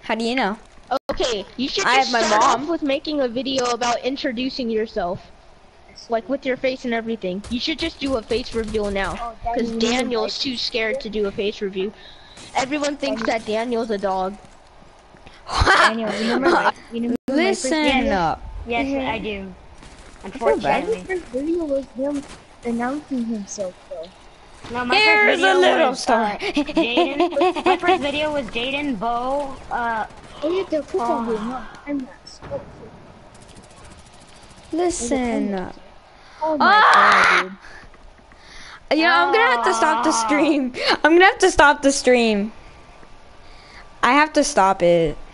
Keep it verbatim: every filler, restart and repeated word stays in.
How do you know? Okay, you should I just have my start mom. off with making a video about introducing yourself. Like with your face and everything. You should just do a face reveal now. Because Oh, Daniel's too scared to do a face review. Everyone thinks that Daniel's a dog. Daniel, you remember my, you remember Listen my first up. Yes, Mhm. I do. I feel bad. My Unfortunately. first video was him announcing himself, though. No, my Here's first video a little was, story. uh, Jaden. My first video was Jaden, Bo, uh, Oh, you have to put Uh, on your mouth. I'm not scared. Listen up. Oh my Ah! god, dude. You know, I'm gonna have to stop the stream. I'm gonna have to stop the stream. I have to stop it.